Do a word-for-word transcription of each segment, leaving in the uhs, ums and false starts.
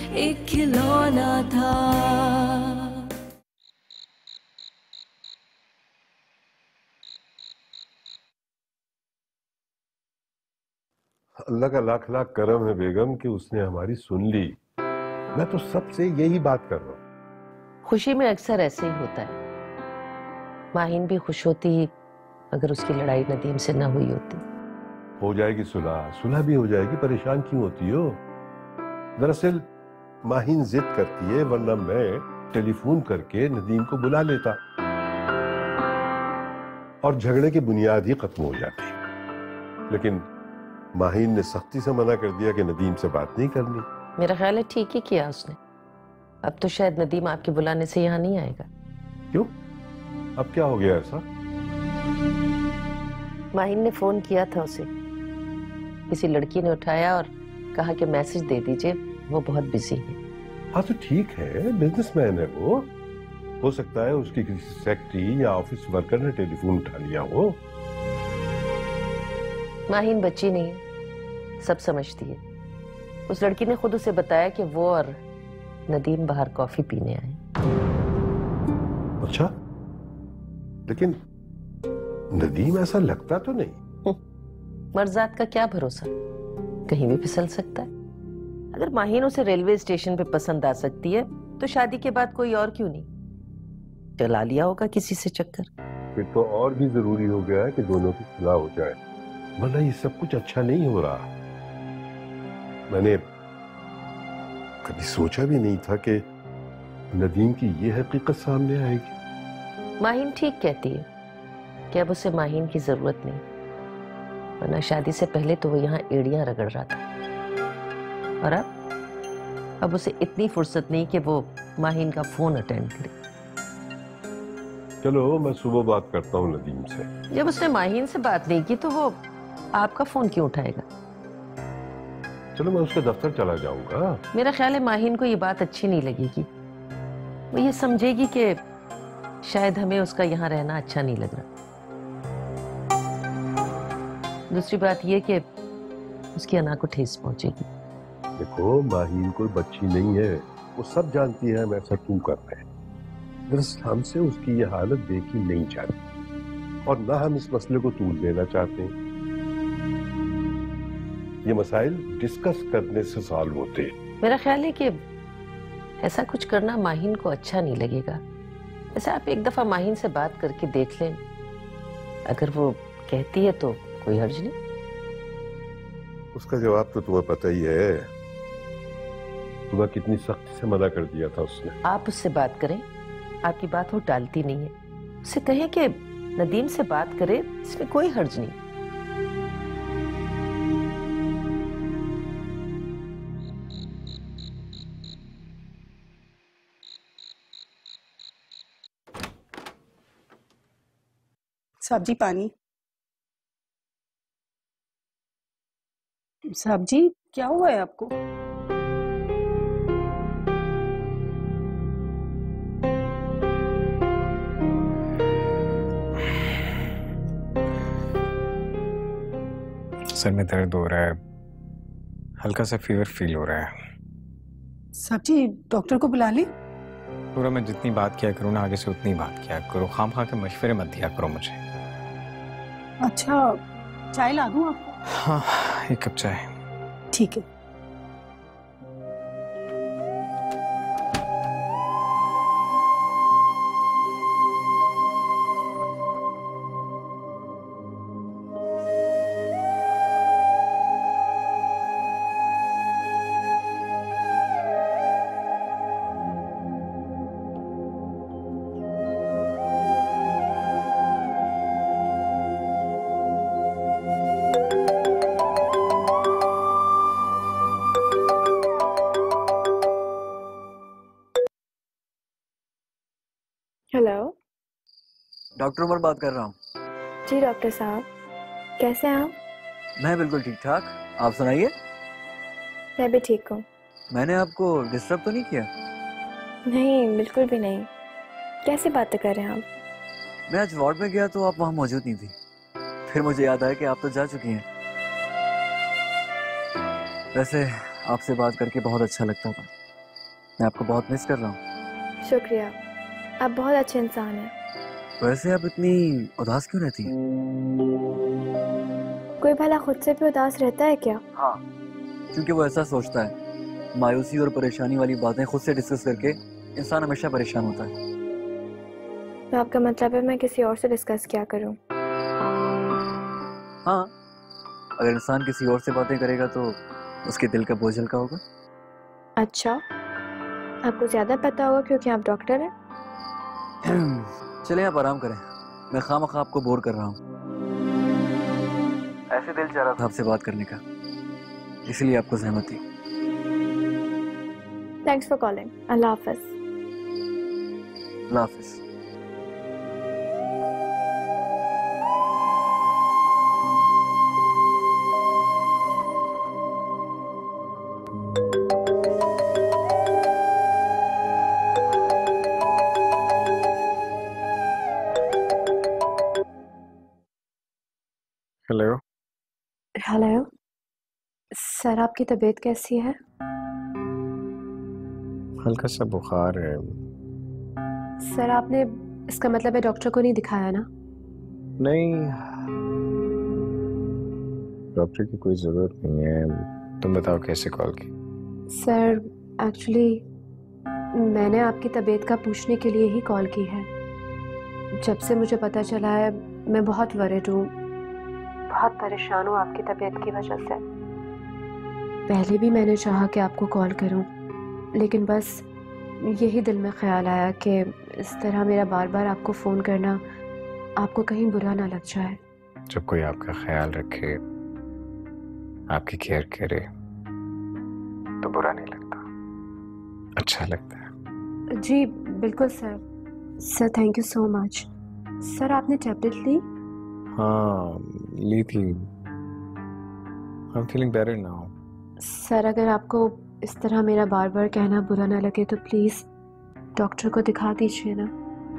एक खिलौना था। अल्लाह का लाख लाख करम है बेगम कि उसने हमारी सुन ली। मैं तो सबसे यही बात कर रहा हूँ। खुशी में अक्सर ऐसे ही होता है। माहिन भी खुश होती अगर उसकी लड़ाई नदीम से ना हुई होती। हो जाएगी सुलह, सुलह भी हो जाएगी, परेशान क्यों होती हो? दरअसल माहिन जिद करती है, वरना मैं टेलीफोन करके नदीम को बुला लेता और झगड़े की बुनियाद ही खत्म हो जाती। लेकिन माहिन ने सख्ती से मना कर दिया कि नदीम से बात नहीं करनी। मेरा ख्याल है ठीक ही किया उसने। अब तो शायद नदीम आपके बुलाने से यहाँ नहीं आएगा। क्यों? अब क्या हो गया ऐसा? माहिन ने फोन किया था उसे, किसी लड़की ने उठाया और कहा कि मैसेज दे दीजिए, वो बहुत बिजी है। हाँ तो ठीक है, बिजनेसमैन है वो, हो सकता है उसकी किसी सेक्रेटरी या ऑफिस वर्कर ने टेलीफोन उठा लिया हो। माहिन बच्ची नहीं है, सब समझती है। उस लड़की ने खुद उसे बताया कि वो और नदीम बाहर कॉफी पीने आए। अच्छा, लेकिन नदीम ऐसा लगता तो नहीं। मर्जात का क्या भरोसा, कहीं भी फिसल सकता है। अगर माहिन उसे रेलवे स्टेशन पे पसंद आ सकती है तो शादी के बाद कोई और क्यों नहीं चला लिया होगा किसी से चक्कर। फिर तो और भी जरूरी हो गया है कि दोनों की सुलह हो जाए, वरना ये सब कुछ अच्छा नहीं हो रहा। मैंने कभी सोचा भी नहीं था कि नदीम की ये हकीकत सामने आएगी। माहिन ठीक कहती है कि अब उसे माहिन की जरूरत नहीं, वरना शादी से पहले तो वो यहाँ एड़ियां रगड़ रहा था, और अब अब उसे इतनी फुर्सत नहीं कि वो माहिन का फोन अटेंड करे। चलो मैं सुबह बात करता हूँ नदीम से। जब उसने माहिन से बात नहीं की तो वो आपका फोन क्यों उठाएगा? चलो मैं उसके दफ्तर चला जाऊंगा। मेरा ख्याल है माहिन को ये बात अच्छी नहीं लगेगी। वो ये समझेगी कि शायद हमें उसका यहाँ रहना अच्छा नहीं लग रहा। दूसरी बात ये कि उसकी अना को ठेस पहुंचेगी। देखो माहिन कोई बच्ची नहीं है, वो सब जानती है हम ऐसा क्यों कर रहे हैं। दरअसल हमसे उसकी ये हालत देखी नहीं चाहती और ना हम इस मसले को तूल देना चाहते हैं। ये मसाइल डिस्कस करने से सॉल्व होते हैं। मेरा ख्याल है कि ऐसा कुछ करना माहिन को अच्छा नहीं लगेगा। वैसे आप एक दफा माहिन से बात करके देख लें, अगर वो कहती है तो कोई हर्ज नहीं। उसका जवाब तो तुम्हें पता ही है, तुम्हें कितनी सख्ती से मना कर दिया था उसने। आप उससे बात करें, आपकी बात वो टालती नहीं है। उससे कहें कि नदीम से बात करे, इसमें कोई हर्ज नहीं। साहब जी पानी। साहब जी क्या हुआ है आपको? सर में दर्द हो रहा है, हल्का सा फीवर फील हो रहा है। साहब जी डॉक्टर को बुला ली। पूरा मैं जितनी बात किया करूँ ना आगे से उतनी बात किया करो, खाम खा के मशवरे मत दिया करो मुझे। अच्छा चाय ला दूं आपको? हाँ एक कप चाय। ठीक है। हेलो, डॉक्टर उमर बात कर रहा हूँ। जी डॉक्टर साहब, कैसे हैं आप? मैं बिल्कुल ठीक ठाक, आप सुनाइए। मैं भी ठीक हूँ। मैंने आपको डिस्टर्ब तो नहीं किया? नहीं बिल्कुल भी नहीं। कैसी बातें कर रहे हैं आप? मैं आज वार्ड में गया तो आप वहाँ मौजूद नहीं थी, फिर मुझे याद आया कि आप तो जा चुकी हैं। वैसे आपसे बात करके बहुत अच्छा लगता था, मैं आपको बहुत मिस कर रहा हूँ। शुक्रिया, आप बहुत अच्छे इंसान हैं। वैसे आप इतनी उदास क्यों रहती हैं? कोई भला खुद से भी उदास रहता है क्या? हाँ, क्योंकि वो ऐसा सोचता है, मायूसी और परेशानी वाली बातें खुद से डिस्कस करके इंसान हमेशा परेशान होता है। तो आपका मतलब है मैं किसी और से डिस्कस क्या करूं? हाँ, अगर इंसान किसी और से बातें करेगा तो उसके दिल का बोझ हल्का होगा। अच्छा, आपको ज्यादा पता होगा क्योंकि आप डॉक्टर हैं। चले आप आराम करें, मैं खामखा आपको बोर कर रहा हूँ। ऐसे दिल चाह रहा था आपसे बात करने का, इसलिए आपको सहमत थी। Thanks for calling. अल्लाह हाफिज। अल्लाह हाफिज। हेलो। हेलो सर, आपकी तबीयत कैसी है? हल्का सा बुखार है। सर आपने, इसका मतलब है डॉक्टर को नहीं दिखाया ना? नहीं, डॉक्टर की कोई जरूरत नहीं है। तुम बताओ कैसे कॉल की? सर एक्चुअली मैंने आपकी तबीयत का पूछने के लिए ही कॉल की है। जब से मुझे पता चला है मैं बहुत वरिड हूँ, बहुत परेशान हूँ आपकी तबीयत की वजह से। पहले भी मैंने चाहा कि आपको कॉल करूँ, लेकिन बस यही दिल में ख्याल आया कि इस तरह मेरा बार बार आपको फ़ोन करना आपको कहीं बुरा ना लग जाए। जब कोई आपका ख्याल रखे, आपकी केयर करे, तो बुरा नहीं लगता, अच्छा लगता है। जी बिल्कुल sir. Sir thank you so much. Sir आपने टैबलेट ली? हाँ, ली थी। I'm feeling better now. Sir अगर आपको इस तरह मेरा बार बार कहना बुरा ना लगे तो प्लीज़ डॉक्टर को दिखा दीजिए ना।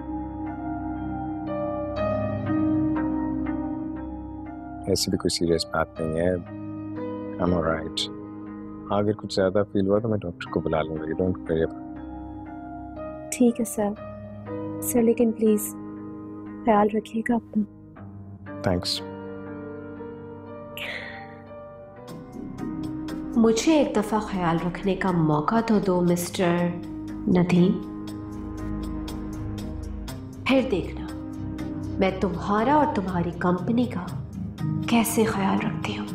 ऐसी भी कोई सीरियस बात नहीं है। I'm alright. अगर कुछ ज़्यादा फील हुआ तो मैं डॉक्टर को बुला लूँगा। You don't worry about it. ठीक है सर। सर लेकिन प्लीज़ ख्याल रखिएगा अपना। Thanks. मुझे एक दफा ख्याल रखने का मौका तो दो मिस्टर नदीम, फिर देखना मैं तुम्हारा और तुम्हारी कंपनी का कैसे ख्याल रखती हूँ।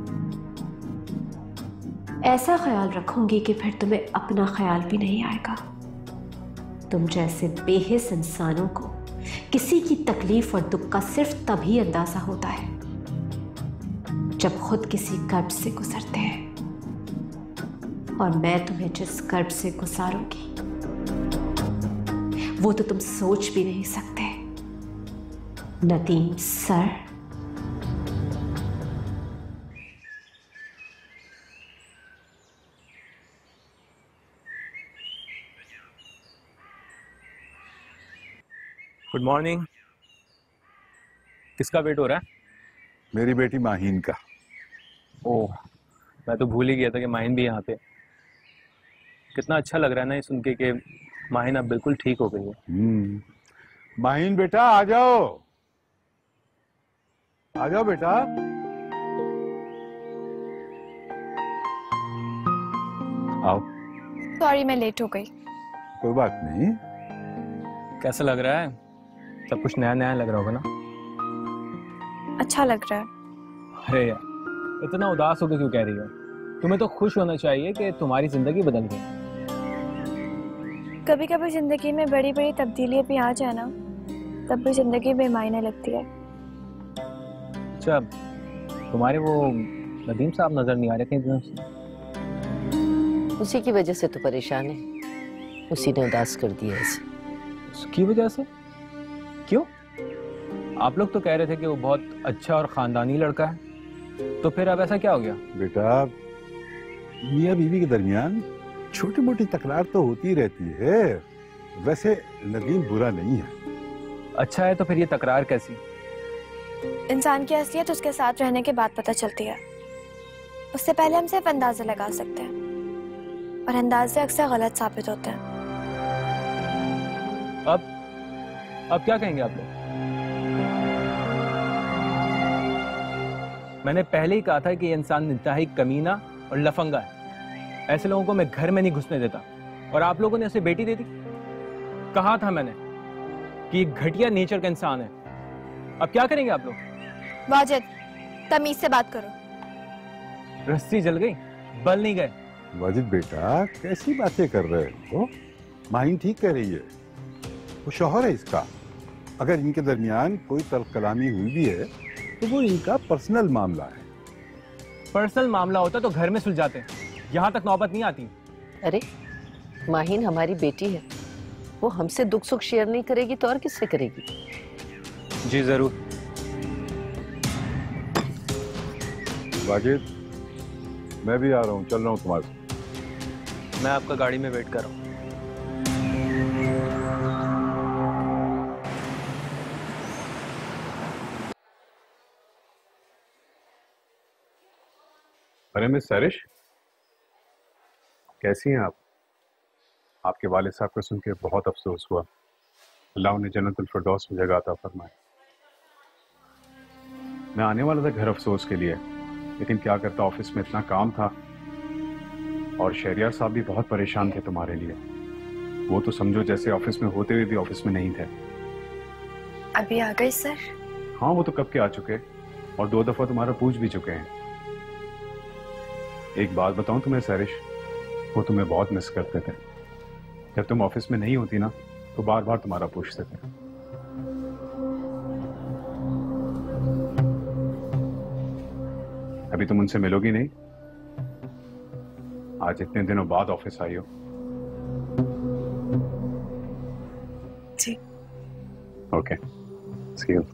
ऐसा ख्याल रखूंगी कि फिर तुम्हें अपना ख्याल भी नहीं आएगा। तुम जैसे बेहिस इंसानों को किसी की तकलीफ और दुख का सिर्फ तभी अंदाजा होता है जब खुद किसी कर्ब से गुजरते हैं, और मैं तुम्हें जिस कर्ब से गुजारूंगी वो तो तुम सोच भी नहीं सकते नदीम सर। Good morning. किसका वेट हो रहा है? मेरी बेटी माहीन का। ओह, मैं तो भूल ही गया था कि माहिन भी यहाँ पे। कितना अच्छा लग रहा है ना ये सुन के कि माहिन अब बिल्कुल ठीक हो गई है। हम्म, माहीन बेटा आ जाओ, आ जाओ बेटा। आओ। सॉरी मैं लेट हो गई। कोई बात नहीं। कैसा लग रहा है? सब कुछ नया नया लग रहा होगा ना? अच्छा लग रहा है। अरे यार, इतना उदास होकर क्यों कह रही हो? तुम्हें तो खुश होना चाहिए कि तुम्हारी जिंदगी बदल गई। कभी कभी जिंदगी में बड़ी बड़ी तब्दीलियां भी आ जाए ना, तब भी जिंदगी बेमायने लगती है। अच्छा, तुम्हारे वो नदीम साहब नजर नहीं आ रहे कहीं दिनों से? उसी की वजह से तो परेशान है, उसी ने उदास कर दिया इसे। उसकी वजह से? क्यों? आप लोग तो कह रहे थे कि वो बहुत अच्छा और खानदानी लड़का है, तो फिर अब ऐसा क्या हो गया? बेटा, मियाँ बीवी के दरमियान छोटी मोटी तकरार तो होती रहती है। वैसे नदीम बुरा नहीं है। अच्छा है तो फिर ये तकरार कैसी? इंसान की असलियत उसके साथ रहने के बाद पता चलती है, उससे पहले हम सिर्फ अंदाजा लगा सकते हैं। और अंदाजे अक्सर गलत साबित होते हैं। अब अब क्या कहेंगे आप लोग? मैंने पहले ही कहा था कि ये इंसान इंतहाई कमीना और लफंगा है। ऐसे लोगों को मैं घर में नहीं घुसने देता, और आप लोगों ने उसे बेटी दे दी। कहा था मैंने कि घटिया नेचर का इंसान है। अब क्या करेंगे आप लोग? वाजिद, तमीज से बात करो। रस्सी जल गई, बल नहीं गए। वाजिद बेटा, कैसी बातें कर रहे हो? माहिन ठीक कह रही है, वो शौहर है इसका। अगर इनके दरमियान कोई तल्ख कलामी हुई भी है तो वो इनका पर्सनल मामला है। पर्सनल मामला होता तो घर में सुलझाते, यहाँ तक नौबत नहीं आती। अरे माहिन हमारी बेटी है, वो हमसे दुख सुख शेयर नहीं करेगी तो और किससे करेगी? जी जरूर। वाजिद, मैं भी आ रहा हूँ, चल रहा हूँ तुम्हारे साथ। मैं आपका गाड़ी में वेट कर रहा हूँ। अरे मिस सरिश, कैसी हैं आप? आपके वालिद साहब को सुन के बहुत अफसोस हुआ। अल्लाह उन्हें जन्नतुल फिरदौस में जगह अता फरमाए। मैं आने वाला था घर अफसोस के लिए, लेकिन क्या करता, ऑफिस में इतना काम था, और शहरियार साहब भी बहुत परेशान थे तुम्हारे लिए। वो तो समझो जैसे ऑफिस में होते हुए भी ऑफिस में नहीं थे। अभी आ गए सर? हाँ, वो तो कब के आ चुके, और दो दफा तुम्हारा पूछ भी चुके हैं। एक बात बताऊं तुम्हें सरिश, वो तुम्हें बहुत मिस करते थे। जब तुम ऑफिस में नहीं होती ना, तो बार बार तुम्हारा पूछते थे। अभी तुम उनसे मिलोगी नहीं? आज इतने दिनों बाद ऑफिस आई हो। जी। Okay, see you.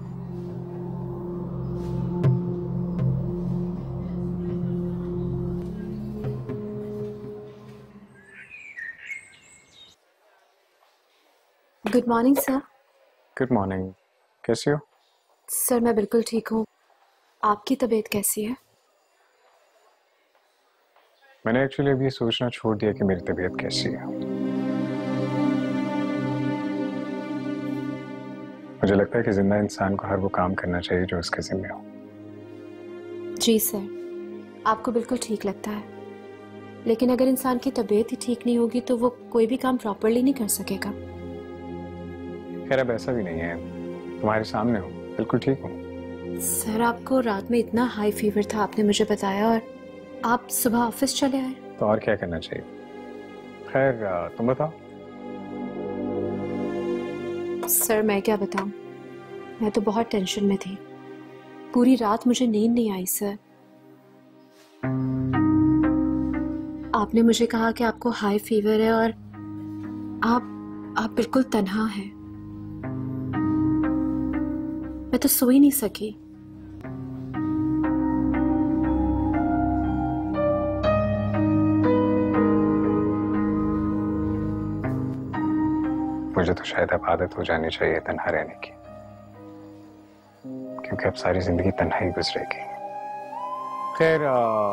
Good morning sir. Good morning, कैसी हो? सर मैं बिल्कुल ठीक हूँ, आपकी तबीयत कैसी है? मैंने एक्चुअली अभी ये सोचना छोड़ दिया कि मेरी तबीयत कैसी है। मुझे लगता है कि जिंदा इंसान को हर वो काम करना चाहिए जो उसके जिम्मे हो। जी सर, आपको बिल्कुल ठीक लगता है, लेकिन अगर इंसान की तबीयत ही ठीक नहीं होगी तो वो कोई भी काम प्रॉपरली नहीं कर सकेगा। खैर अब ऐसा भी नहीं है, तुम्हारे सामने हो, बिल्कुल ठीक हूँ। सर आपको रात में इतना हाई फीवर था, आपने मुझे बताया, और आप सुबह ऑफिस चले आए। तो और क्या करना चाहिए। खैर तुम बताओ। सर मैं क्या बताऊं, मैं तो बहुत टेंशन में थी। पूरी रात मुझे नींद नहीं आई सर। आपने मुझे कहा कि आपको हाई फीवर है और आप आप बिल्कुल तन्हा हैं। मैं तो सो ही नहीं सकी। मुझे तो शायद अब आदत हो जानी चाहिए तन्हा रहने की, क्योंकि अब सारी जिंदगी तन्हा ही गुजरेगी। खैर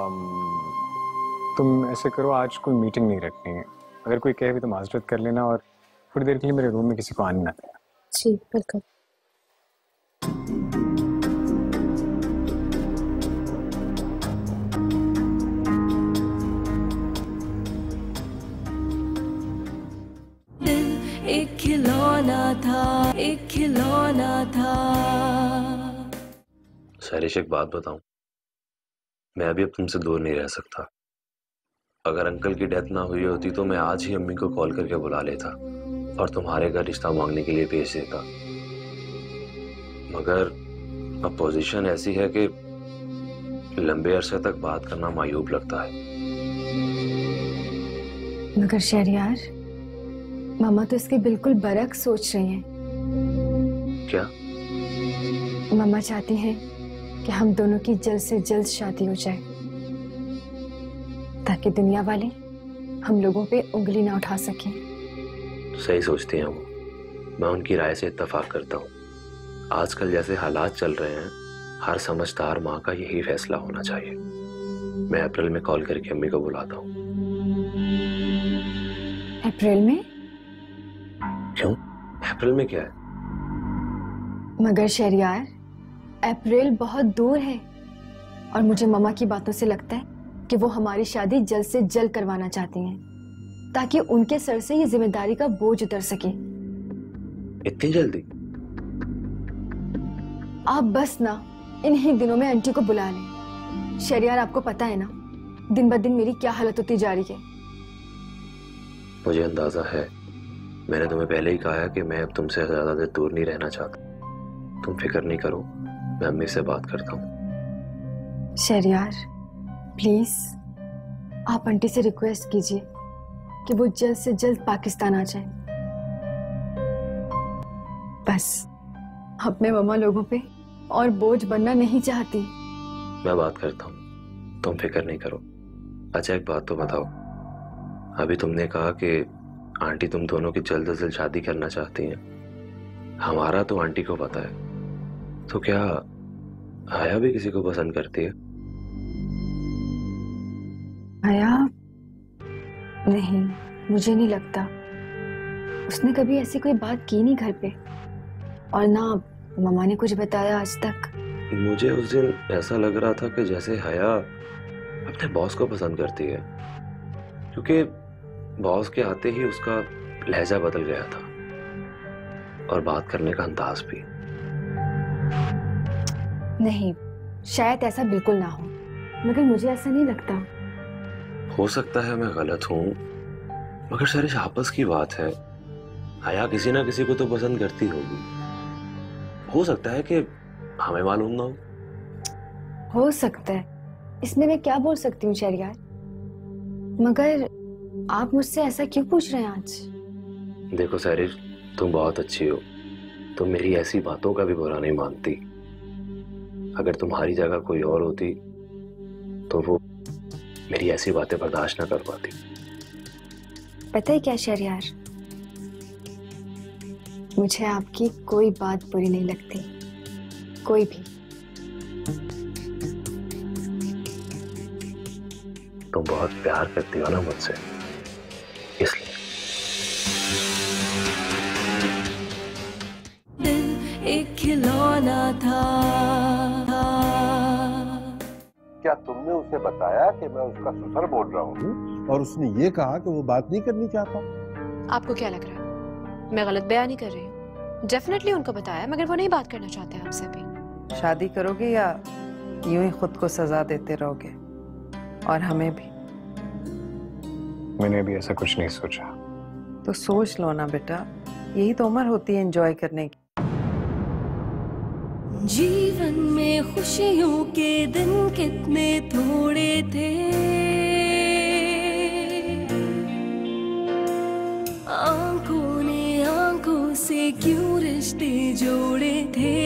तुम ऐसे करो, आज कोई मीटिंग नहीं रखनी है। अगर कोई कहे भी तो माजरत कर लेना, और थोड़ी देर के लिए मेरे रूम में किसी को आने ना देना। जी बिल्कुल। एक खिलौना था, एक खिलौना था। सरिश एक बात बताऊं, मैं अभी अब तुमसे दूर नहीं रह सकता। अगर अंकल की डेथ ना हुई होती तो मैं आज ही अम्मी को कॉल करके बुला लेता और तुम्हारे घर रिश्ता मांगने के लिए भेज देता, मगर अब पोजीशन ऐसी है कि लंबे अरसे तक बात करना मायूब लगता है। मगर शहरियार, मामा तो इसके बिल्कुल बरक्स सोच रही हैं। क्या? मामा चाहती हैं कि हम दोनों की जल्द से जल्द शादी हो जाए, ताकि दुनिया वाले हम लोगों पे उंगली ना उठा सकें। सही सोचती हैं वो, मैं उनकी राय से इत्तेफाक करता हूँ। आजकल जैसे हालात चल रहे हैं, हर समझदार माँ का यही फैसला होना चाहिए। मैं अप्रैल में कॉल करके अम्मी को बुलाता हूँ। अप्रैल में? क्यों? अप्रैल में क्या है? मगर शहरियार, अप्रैल बहुत दूर है और मुझे मम्मा की बातों से लगता है कि वो हमारी शादी जल्द से जल्द करवाना चाहती हैं ताकि उनके सर से ये जिम्मेदारी का बोझ उतर सके। इतनी जल्दी? आप बस ना इन्हीं दिनों में आंटी को बुला लें। शहरियार, आपको पता है ना दिन ब दिन मेरी क्या हालत होती जा रही है। मुझे अंदाजा है, मैंने तुम्हें पहले ही कहा है कि मैं अब तुमसे ज्यादा देर दूर नहीं रहना चाहता। तुम फिक्र नहीं करो, मैं अम्मी से बात करता हूँ। शहरियार प्लीज आप आंटी से रिक्वेस्ट कीजिए कि वो जल्द से जल्द पाकिस्तान आ जाए। बस अपने मम्मा लोगों पे और बोझ बनना नहीं चाहती। मैं बात करता हूँ, तुम फिक्र नहीं करो। अच्छा एक बात तो बताओ, अभी तुमने कहा कि आंटी तुम दोनों की जल्द से जल्द शादी करना चाहती हैं। हमारा तो आंटी को पता है, तो क्या आया भी किसी को पसंद करती है? आया? नहीं, मुझे नहीं लगता। उसने कभी ऐसी कोई बात की नहीं घर पे, और ना मम्मा ने कुछ बताया आज तक। मुझे उस दिन ऐसा लग रहा था कि जैसे हया अपने बॉस को पसंद करती है, क्योंकि बॉस के आते ही उसका लहजा बदल गया था और बात करने का अंदाज भी। नहीं, शायद ऐसा बिल्कुल ना हो, मगर मुझे ऐसा नहीं लगता। हो सकता है मैं गलत हूँ, मगर सरिश आपस की बात है। हया किसी ना किसी को तो पसंद करती होगी। हो सकता है कि हमें मालूम ना हो। हो सकता है, इसमें मैं क्या बोल सकती हूँ शहरियार। मगर आप मुझसे ऐसा क्यों पूछ रहे हैं आज? देखो सरिश, तुम बहुत अच्छी हो, तुम मेरी ऐसी बातों का भी बुरा नहीं मानती। अगर तुम्हारी जगह कोई और होती तो वो मेरी ऐसी बातें बर्दाश्त ना कर पाती। पता है क्या शहरियार, मुझे आपकी कोई बात बुरी नहीं लगती, कोई भी। तुम बहुत प्यार करती हो ना मुझसे, इसलिए। दिल एक खिलौना था। क्या तुमने उसे बताया कि मैं उसका ससुर बोल रहा हूँ और उसने ये कहा कि वो बात नहीं करनी चाहता? आपको क्या लग रहा है मैं गलत बयान नहीं कर रही हूँ? डेफिनेटली उनको बताया, मगर वो नहीं बात करना चाहते आपसे भी। शादी करोगे या यूं ही खुद को सजा देते रहोगे, और हमें भी? मैंने अभी ऐसा कुछ नहीं सोचा। तो सोच लो ना बेटा, यही तो उम्र होती है एंजॉय करने की। जीवन में खुशियों के दिन कितने थोड़े थे, आंखों ने आंखों से क्यों रिश्ते जोड़े थे।